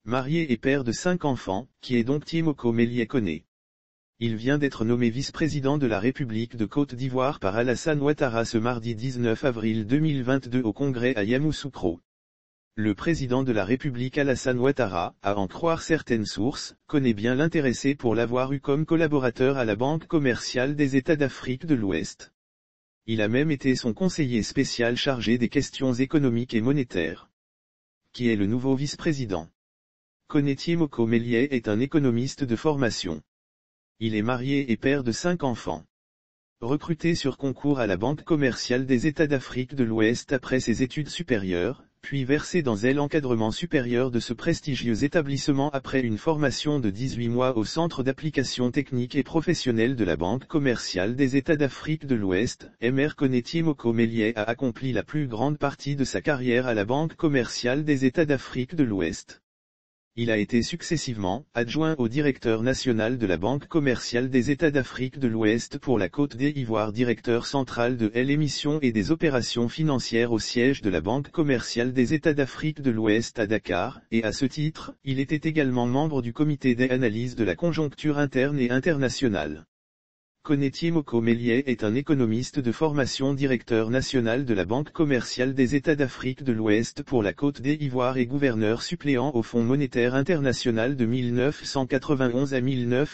marié et père de 5 enfants, qui est donc Thiemoko Melie Kone. Il vient d'être nommé vice-président de la République de Côte d'Ivoire par Alassane Ouattara ce mardi 19 avril 2022 au Congrès à Yamoussoukro. Le président de la République Alassane Ouattara, à en croire certaines sources, connaît bien l'intéressé pour l'avoir eu comme collaborateur à la Banque commerciale des États d'Afrique de l'Ouest. Il a même été son conseiller spécial chargé des questions économiques et monétaires. Qui est le nouveau vice-président? Kone Thiemoko Melie est un économiste de formation. Il est marié et père de 5 enfants. Recruté sur concours à la Banque commerciale des États d'Afrique de l'Ouest après ses études supérieures, puis versé dans l'encadrement supérieur de ce prestigieux établissement après une formation de 18 mois au Centre d'application technique et professionnelle de la Banque commerciale des États d'Afrique de l'Ouest, Mr Kone Thiemoko Melie a accompli la plus grande partie de sa carrière à la Banque commerciale des États d'Afrique de l'Ouest. Il a été successivement adjoint au directeur national de la Banque commerciale des États d'Afrique de l'Ouest pour la Côte d'Ivoire, directeur central de l'émission et des opérations financières au siège de la Banque commerciale des États d'Afrique de l'Ouest à Dakar, et à ce titre, il était également membre du comité d'analyse de la conjoncture interne et internationale. Kone Thiemoko Melie est un économiste de formation, directeur national de la Banque commerciale des États d'Afrique de l'Ouest pour la Côte d'Ivoire et gouverneur suppléant au Fonds monétaire international de 1991 à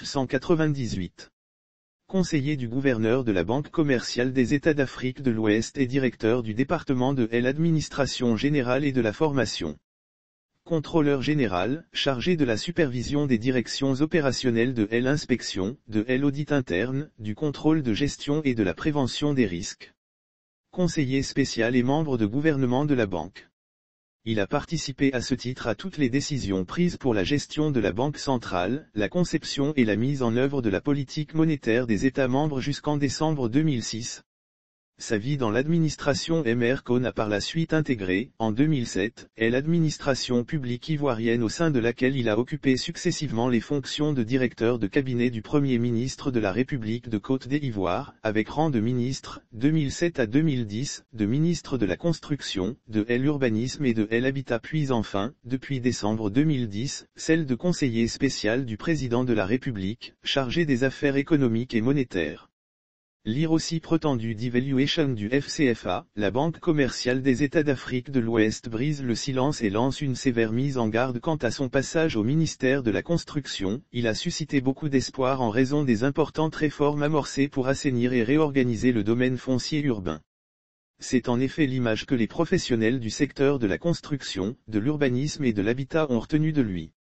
1998. Conseiller du gouverneur de la Banque commerciale des États d'Afrique de l'Ouest et directeur du département de l'administration générale et de la formation. Contrôleur général, chargé de la supervision des directions opérationnelles de l'inspection, de l'audit interne, du contrôle de gestion et de la prévention des risques. Conseiller spécial et membre de gouvernement de la banque. Il a participé à ce titre à toutes les décisions prises pour la gestion de la Banque centrale, la conception et la mise en œuvre de la politique monétaire des États membres jusqu'en décembre 2006. Sa vie dans l'administration Mr Kone a par la suite intégré, en 2007, l'administration publique ivoirienne au sein de laquelle il a occupé successivement les fonctions de directeur de cabinet du Premier ministre de la République de Côte d'Ivoire, avec rang de ministre, 2007 à 2010, de ministre de la Construction, de l'Urbanisme et de l'Habitat puis enfin, depuis décembre 2010, celle de conseiller spécial du président de la République, chargé des affaires économiques et monétaires. Lire aussi prétendu devaluation du FCFA, la Banque commerciale des États d'Afrique de l'Ouest brise le silence et lance une sévère mise en garde quant à son passage au ministère de la Construction. Il a suscité beaucoup d'espoir en raison des importantes réformes amorcées pour assainir et réorganiser le domaine foncier urbain. C'est en effet l'image que les professionnels du secteur de la construction, de l'urbanisme et de l'habitat ont retenue de lui.